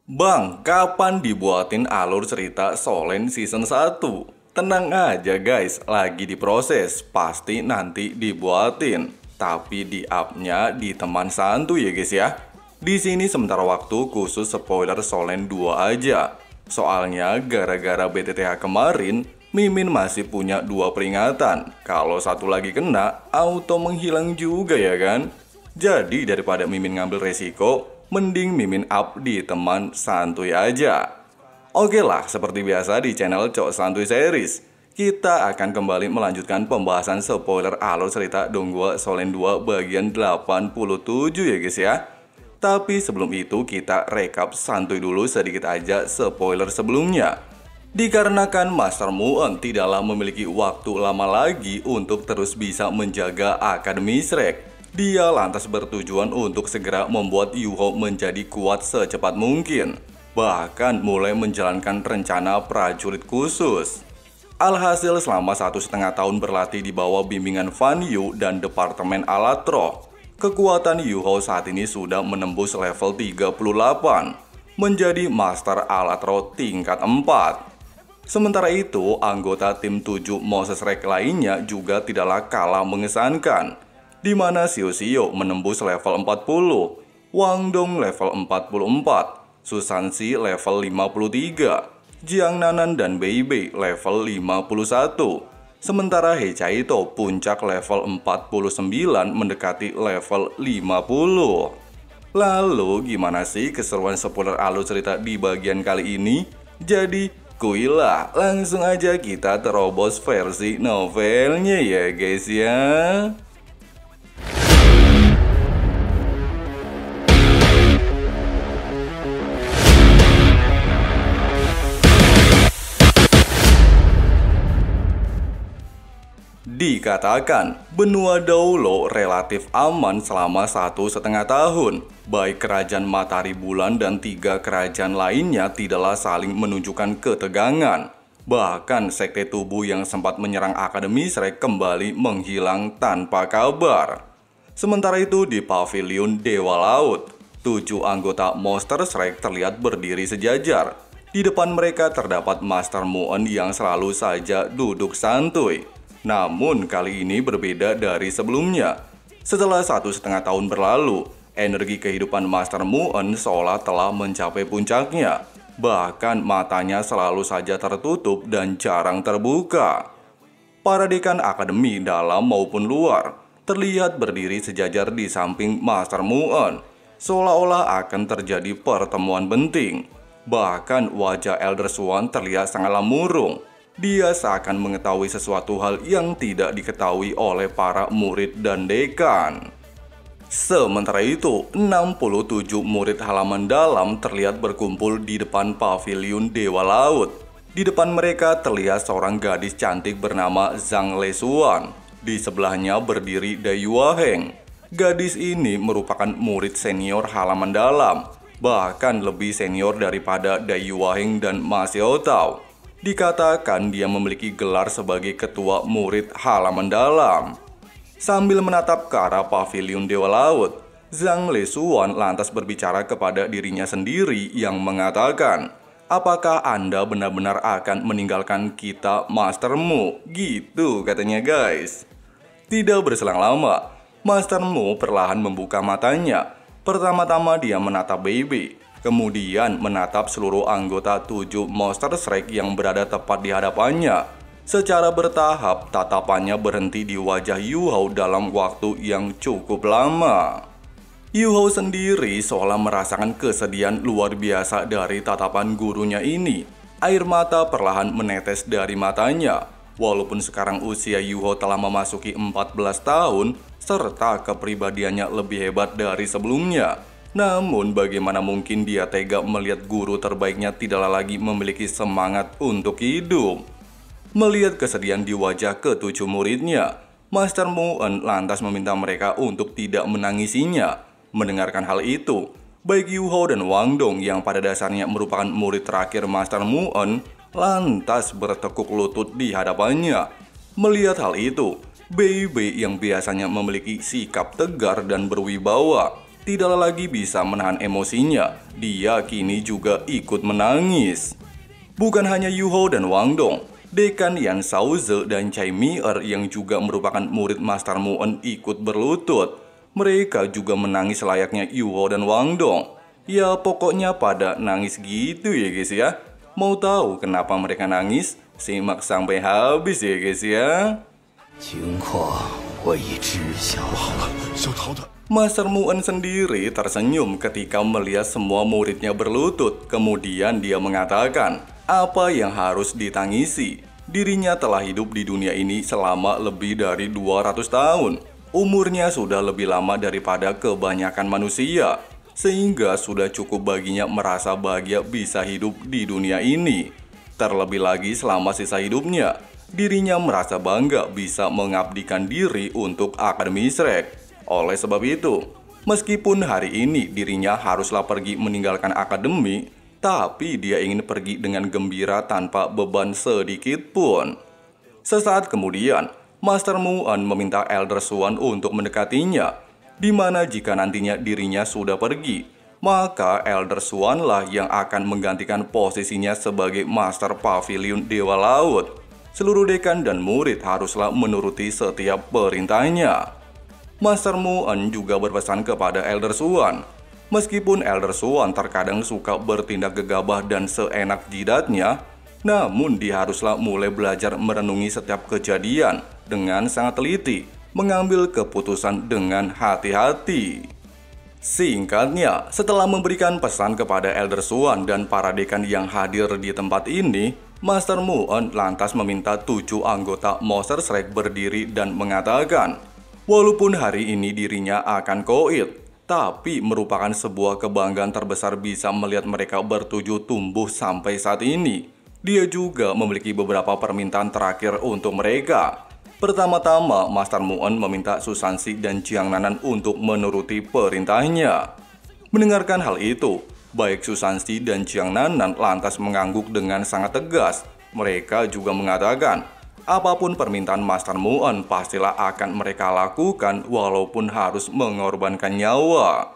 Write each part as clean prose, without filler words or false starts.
Bang, kapan dibuatin alur cerita Solen season 1? Tenang aja guys, lagi diproses, pasti nanti dibuatin. Tapi di up-nya di teman santuy ya guys ya. Di sini sementara waktu khusus spoiler Solen 2 aja. Soalnya gara-gara BTTH kemarin, Mimin masih punya 2 peringatan. Kalau satu lagi kena, auto menghilang juga ya kan? Jadi daripada Mimin ngambil resiko, mending Mimin up di teman santuy aja. Oke lah, seperti biasa di channel Cok Santuy Series, kita akan kembali melanjutkan pembahasan spoiler alur cerita Donghua Solen 2 bagian 87 ya guys ya. Tapi sebelum itu kita rekap santuy dulu sedikit aja spoiler sebelumnya. Dikarenakan Master Muon tidaklah memiliki waktu lama lagi untuk terus bisa menjaga Akademi Shrek. Dia lantas bertujuan untuk segera membuat Yuho menjadi kuat secepat mungkin. Bahkan mulai menjalankan rencana prajurit khusus. Alhasil selama 1,5 tahun berlatih di bawah bimbingan Fan Yu dan Departemen Alatro, kekuatan Yuho saat ini sudah menembus level 38, menjadi Master Alatro tingkat 4. Sementara itu, anggota tim 7 Moses Rek lainnya juga tidaklah kalah mengesankan, di mana Xiu Xiu menembus level 40, Wang Dong level 44, Susansi level 53, Jiang Nanan dan Bei Bei level 51. Sementara He Chaito puncak level 49 mendekati level 50. Lalu gimana sih keseruan spoiler alur cerita di bagian kali ini? Jadi kuilah, langsung aja kita terobos versi novelnya ya guys ya. Dikatakan, benua Daulo relatif aman selama 1,5 tahun. Baik kerajaan Matahari Bulan dan 3 kerajaan lainnya tidaklah saling menunjukkan ketegangan. Bahkan sekte tubuh yang sempat menyerang Akademi Shrek kembali menghilang tanpa kabar. Sementara itu di Pavilion Dewa Laut, 7 anggota Monster Shrek terlihat berdiri sejajar. Di depan mereka terdapat Master Muon yang selalu saja duduk santuy. Namun kali ini berbeda dari sebelumnya. Setelah 1,5 tahun berlalu, energi kehidupan Master Muon seolah telah mencapai puncaknya. Bahkan matanya selalu saja tertutup dan jarang terbuka. Para dekan akademi dalam maupun luar terlihat berdiri sejajar di samping Master Muon, seolah-olah akan terjadi pertemuan penting. Bahkan wajah Elder Swan terlihat sangatlah murung. Dia seakan mengetahui sesuatu hal yang tidak diketahui oleh para murid dan dekan. Sementara itu, 67 murid halaman dalam terlihat berkumpul di depan Pavilion Dewa Laut. Di depan mereka terlihat seorang gadis cantik bernama Zhang Lesuan. Di sebelahnya berdiri Dai Yuaheng. Gadis ini merupakan murid senior halaman dalam, bahkan lebih senior daripada Dai Yuaheng dan Ma Xiaotao. Dikatakan dia memiliki gelar sebagai ketua murid halaman dalam. Sambil menatap ke arah Pavilion Dewa Laut, Zhang Lesuan lantas berbicara kepada dirinya sendiri yang mengatakan, "Apakah Anda benar-benar akan meninggalkan kita, Master Mu?" Gitu katanya guys. Tidak berselang lama, Master Mu perlahan membuka matanya. Pertama-tama dia menatap Baby, kemudian menatap seluruh anggota 7 Monster Shrek yang berada tepat di hadapannya. Secara bertahap, tatapannya berhenti di wajah Yuho dalam waktu yang cukup lama. Yuho sendiri seolah merasakan kesedihan luar biasa dari tatapan gurunya ini. Air mata perlahan menetes dari matanya. Walaupun sekarang usia Yuho telah memasuki 14 tahun, serta kepribadiannya lebih hebat dari sebelumnya. Namun bagaimana mungkin dia tega melihat guru terbaiknya tidaklah lagi memiliki semangat untuk hidup. Melihat kesedihan di wajah ke-7 muridnya, Master Muon lantas meminta mereka untuk tidak menangisinya. Mendengarkan hal itu, baik Yuho dan Wang Dong yang pada dasarnya merupakan murid terakhir Master Muon, lantas bertekuk lutut di hadapannya. Melihat hal itu, Bei Bei yang biasanya memiliki sikap tegar dan berwibawa, tidak lagi bisa menahan emosinya. Dia kini juga ikut menangis. Bukan hanya Yuho dan Wang Dong, Dekan Yan Shaoze dan Chai Mi-er yang juga merupakan murid Master Mu-en ikut berlutut. Mereka juga menangis layaknya Yuho dan Wang Dong. Ya pokoknya pada nangis gitu ya guys ya. Mau tahu kenapa mereka nangis? Simak sampai habis ya guys ya. Master Mu-en sendiri tersenyum ketika melihat semua muridnya berlutut. Kemudian dia mengatakan, apa yang harus ditangisi? Dirinya telah hidup di dunia ini selama lebih dari 200 tahun. Umurnya sudah lebih lama daripada kebanyakan manusia, sehingga sudah cukup baginya merasa bahagia bisa hidup di dunia ini. Terlebih lagi selama sisa hidupnya, dirinya merasa bangga bisa mengabdikan diri untuk Akademi Shrek. Oleh sebab itu, meskipun hari ini dirinya haruslah pergi meninggalkan akademi, tapi dia ingin pergi dengan gembira tanpa beban sedikit pun. Sesaat kemudian, Master Mu-en meminta Elder Swan untuk mendekatinya, di mana jika nantinya dirinya sudah pergi, maka Elder Swan lah yang akan menggantikan posisinya sebagai Master Pavilion Dewa Laut. Seluruh dekan dan murid haruslah menuruti setiap perintahnya. Master Mu-en juga berpesan kepada Elder Swan. Meskipun Elder Swan terkadang suka bertindak gegabah dan seenak jidatnya, namun dia haruslah mulai belajar merenungi setiap kejadian dengan sangat teliti, mengambil keputusan dengan hati-hati. Singkatnya, setelah memberikan pesan kepada Elder Swan dan para dekan yang hadir di tempat ini, Master Mu-en lantas meminta 7 anggota Monster Shrek berdiri dan mengatakan, walaupun hari ini dirinya akan koit, tapi merupakan sebuah kebanggaan terbesar bisa melihat mereka bertujuh tumbuh sampai saat ini. Dia juga memiliki beberapa permintaan terakhir untuk mereka. Pertama-tama, Master Mu-en meminta Susansi dan Jiang Nanan untuk menuruti perintahnya. Mendengarkan hal itu, baik Susansi dan Jiang Nanan lantas mengangguk dengan sangat tegas. Mereka juga mengatakan, apapun permintaan Master Mu-en pastilah akan mereka lakukan walaupun harus mengorbankan nyawa.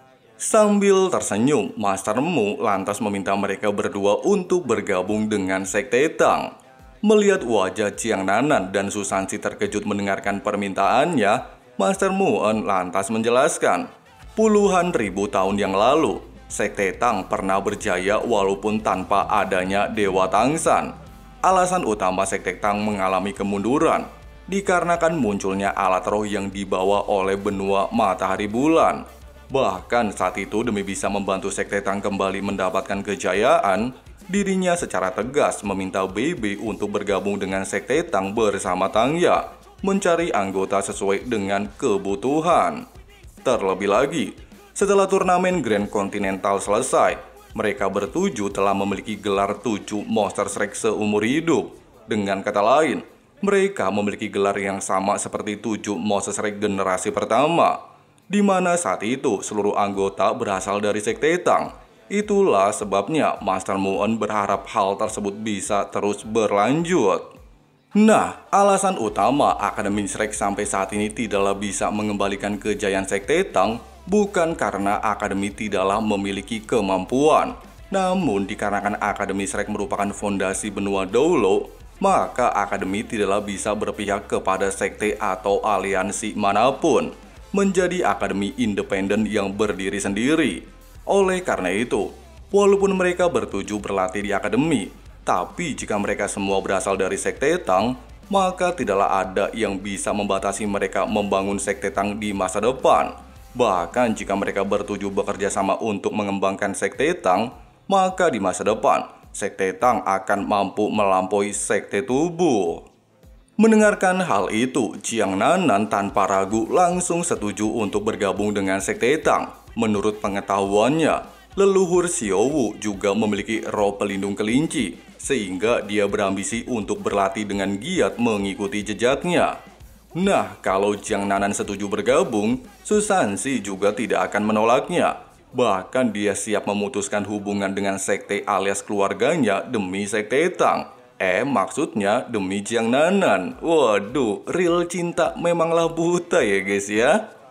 Sambil tersenyum, Master Mu lantas meminta mereka berdua untuk bergabung dengan Sekte Tang. Melihat wajah Jiang Nanan dan Susansi terkejut mendengarkan permintaannya, Master Mu-en lantas menjelaskan, puluhan ribu tahun yang lalu, Sekte Tang pernah berjaya walaupun tanpa adanya Dewa Tangsan. Alasan utama Sekte Tang mengalami kemunduran dikarenakan munculnya alat roh yang dibawa oleh benua matahari bulan. Bahkan saat itu demi bisa membantu Sekte Tang kembali mendapatkan kejayaan, dirinya secara tegas meminta BB untuk bergabung dengan Sekte Tang bersama Tang Ya, mencari anggota sesuai dengan kebutuhan. Terlebih lagi, setelah turnamen Grand Continental selesai, mereka bertujuh telah memiliki gelar 7 Monster Shrek seumur hidup. Dengan kata lain, mereka memiliki gelar yang sama seperti 7 Monster Shrek generasi pertama, di mana saat itu seluruh anggota berasal dari Sekte Tang. Itulah sebabnya Master Mu-en berharap hal tersebut bisa terus berlanjut. Nah, alasan utama Akademi Shrek sampai saat ini tidaklah bisa mengembalikan kejayaan Sekte Tang bukan karena Akademi tidaklah memiliki kemampuan, namun dikarenakan Akademi Shrek merupakan fondasi benua Doulo, maka Akademi tidaklah bisa berpihak kepada sekte atau aliansi manapun, menjadi akademi independen yang berdiri sendiri. Oleh karena itu, walaupun mereka bertujuh berlatih di akademi, tapi jika mereka semua berasal dari Sekte Tang, maka tidaklah ada yang bisa membatasi mereka membangun Sekte Tang di masa depan. Bahkan jika mereka bertujuh bekerja sama untuk mengembangkan Sekte Tang, maka di masa depan, Sekte Tang akan mampu melampaui Sekte Tubuh. Mendengarkan hal itu, Jiang Nanan tanpa ragu langsung setuju untuk bergabung dengan Sekte Tang. Menurut pengetahuannya, leluhur Xiaowu juga memiliki roh pelindung kelinci, sehingga dia berambisi untuk berlatih dengan giat mengikuti jejaknya. Nah, kalau Jiang Nanan setuju bergabung, Susansi juga tidak akan menolaknya. Bahkan dia siap memutuskan hubungan dengan sekte alias keluarganya demi Sekte Tang. Maksudnya demi Jiang Nanan. Waduh, real cinta memanglah buta ya guys ya.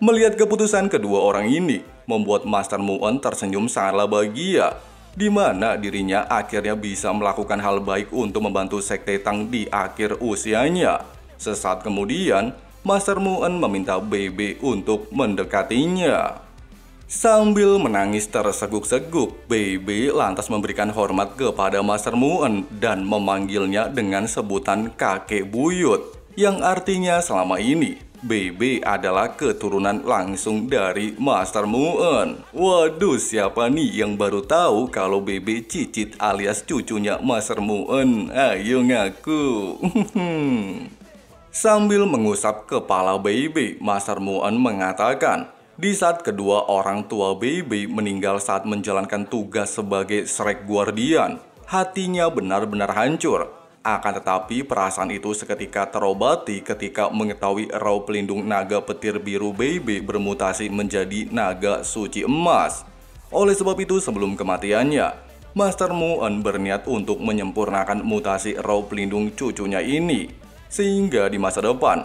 Melihat keputusan kedua orang ini, membuat Master Muon tersenyum sangatlah bahagia, di mana dirinya akhirnya bisa melakukan hal baik untuk membantu Sekte Tang di akhir usianya. Sesaat kemudian, Master Muon meminta BB untuk mendekatinya. Sambil menangis terseguk-seguk, BB lantas memberikan hormat kepada Master Muon dan memanggilnya dengan sebutan kakek buyut, yang artinya selama ini BB adalah keturunan langsung dari Master Muon. Waduh, siapa nih yang baru tahu kalau BB cicit alias cucunya Master Muon? Ayo ngaku. Sambil mengusap kepala BB, Master Muon mengatakan, di saat kedua orang tua BB meninggal saat menjalankan tugas sebagai Shrek Guardian, hatinya benar-benar hancur. Akan tetapi perasaan itu seketika terobati ketika mengetahui rauh pelindung naga petir biru BB bermutasi menjadi naga suci emas. Oleh sebab itu sebelum kematiannya, Master Muon berniat untuk menyempurnakan mutasi rauh pelindung cucunya ini, sehingga di masa depan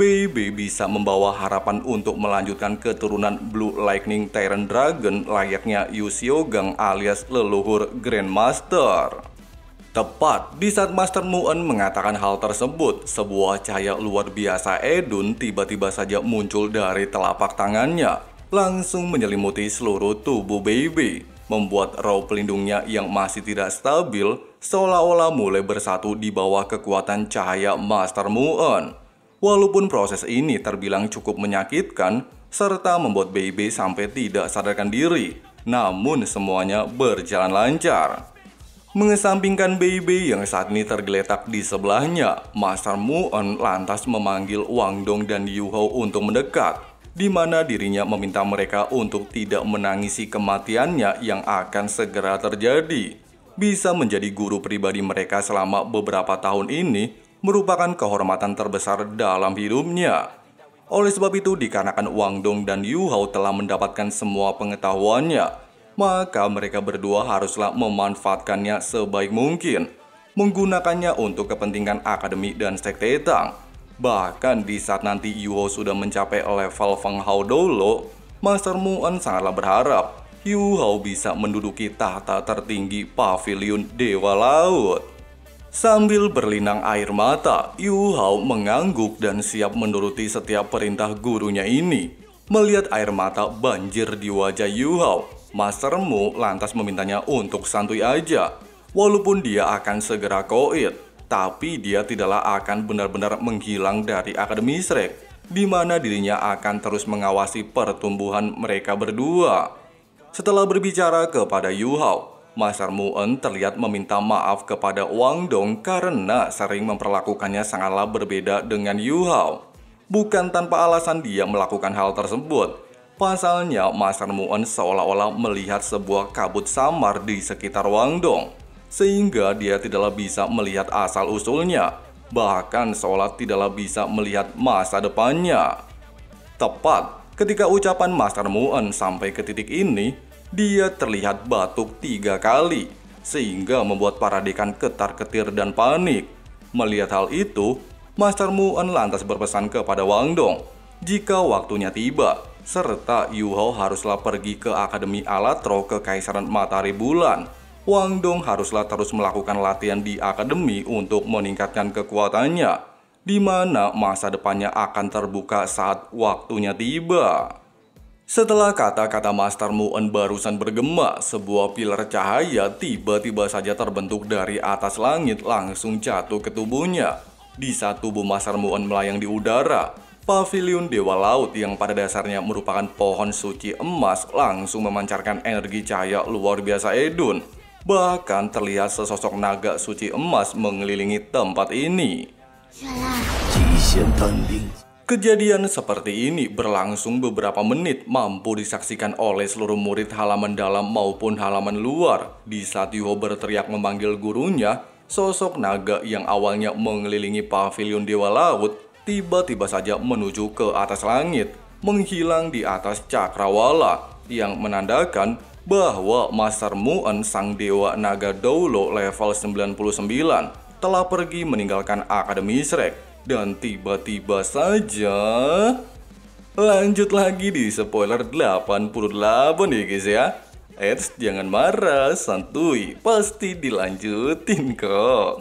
BB bisa membawa harapan untuk melanjutkan keturunan Blue Lightning Tyrant Dragon layaknya Yu Xiaogang alias leluhur Grandmaster. Tepat di saat Master Muon mengatakan hal tersebut, sebuah cahaya luar biasa edun tiba-tiba saja muncul dari telapak tangannya, langsung menyelimuti seluruh tubuh BB, membuat rauh pelindungnya yang masih tidak stabil seolah-olah mulai bersatu di bawah kekuatan cahaya Master Muon. Walaupun proses ini terbilang cukup menyakitkan, serta membuat BB sampai tidak sadarkan diri, namun semuanya berjalan lancar. Mengesampingkan BB yang saat ini tergeletak di sebelahnya, Master Muon lantas memanggil Wang Dong dan Yu Hao untuk mendekat, di mana dirinya meminta mereka untuk tidak menangisi kematiannya yang akan segera terjadi. Bisa menjadi guru pribadi mereka selama beberapa tahun ini merupakan kehormatan terbesar dalam hidupnya. Oleh sebab itu, dikarenakan Wang Dong dan Yu Hao telah mendapatkan semua pengetahuannya, maka mereka berdua haruslah memanfaatkannya sebaik mungkin, menggunakannya untuk kepentingan akademi dan Sekte Tang. Bahkan di saat nanti Yu Hao sudah mencapai level Feng Hao Dolo, Master Muon sangatlah berharap Yu Hao bisa menduduki tahta tertinggi Paviliun Dewa Laut. Sambil berlinang air mata, Yu Hao mengangguk dan siap menuruti setiap perintah gurunya ini. Melihat air mata banjir di wajah Yu Hao, Master Mu lantas memintanya untuk santuy aja. Walaupun dia akan segera koit, tapi dia tidaklah akan benar-benar menghilang dari Akademi Shrek, di mana dirinya akan terus mengawasi pertumbuhan mereka berdua. Setelah berbicara kepada Yu Hao, Master Muon terlihat meminta maaf kepada Wang Dong karena sering memperlakukannya sangatlah berbeda dengan Yu Hao. Bukan tanpa alasan dia melakukan hal tersebut. Pasalnya, Master Muon seolah-olah melihat sebuah kabut samar di sekitar Wang Dong, sehingga dia tidaklah bisa melihat asal-usulnya, bahkan seolah tidaklah bisa melihat masa depannya. Tepat ketika ucapan Master Muon sampai ke titik ini, dia terlihat batuk 3 kali, sehingga membuat para dekan ketar-ketir dan panik. Melihat hal itu, Master Muon lantas berpesan kepada Wang Dong, jika waktunya tiba, serta Yu Hao haruslah pergi ke Akademi Alatro Kekaisaran Matahari Bulan. Wang Dong haruslah terus melakukan latihan di akademi untuk meningkatkan kekuatannya, di mana masa depannya akan terbuka saat waktunya tiba. Setelah kata-kata Master Muon barusan bergema, sebuah pilar cahaya tiba-tiba saja terbentuk dari atas langit langsung jatuh ke tubuhnya. Di saat tubuh Master Muon melayang di udara, Paviliun Dewa Laut yang pada dasarnya merupakan pohon suci emas langsung memancarkan energi cahaya luar biasa edun. Bahkan terlihat sesosok naga suci emas mengelilingi tempat ini. Kejadian seperti ini berlangsung beberapa menit, mampu disaksikan oleh seluruh murid halaman dalam maupun halaman luar. Di saat Yu Hao berteriak memanggil gurunya, sosok naga yang awalnya mengelilingi Paviliun Dewa Laut tiba-tiba saja menuju ke atas langit, menghilang di atas cakrawala, yang menandakan bahwa Master Muon sang dewa naga Doulo level 99 telah pergi meninggalkan Akademi Shrek. Dan tiba-tiba saja Lanjut lagi di spoiler 88 ya guys ya. Jangan marah, santuy, pasti dilanjutin kok.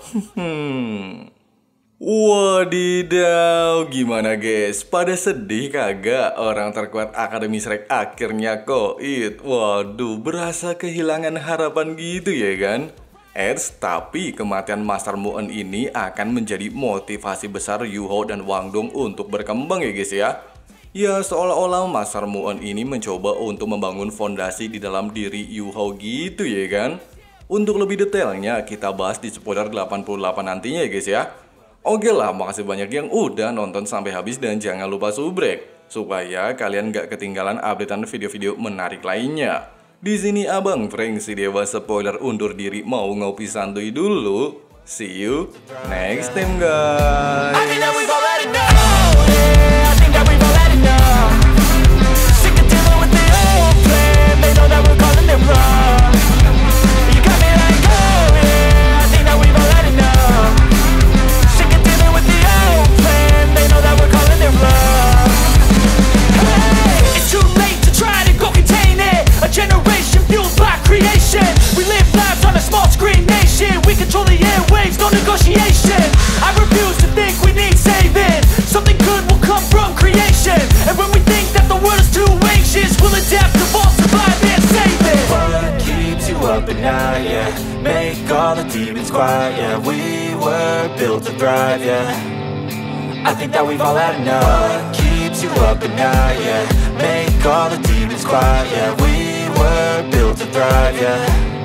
Wadidaw, gimana guys? Pada sedih kagak? Orang terkuat Akademi Shrek akhirnya koit. Waduh, berasa kehilangan harapan gitu ya kan? Tapi kematian Master Muon ini akan menjadi motivasi besar Yuho dan Wang Dong untuk berkembang ya guys ya. Ya seolah-olah Master Muon ini mencoba untuk membangun fondasi di dalam diri Yuho gitu ya kan. Untuk lebih detailnya kita bahas di spoiler 88 nantinya ya guys ya. Oke lah, makasih banyak yang udah nonton sampai habis dan jangan lupa subrek supaya kalian gak ketinggalan updatean video-video menarik lainnya. Di sini Abang Frank si Dewa Spoiler undur diri mau ngopi santuy dulu. See you next time guys. Make all the demons quiet, yeah. We were built to thrive, yeah. I think that we've all had enough. What keeps you up at night, yeah. Make all the demons quiet, yeah. We were built to thrive, yeah.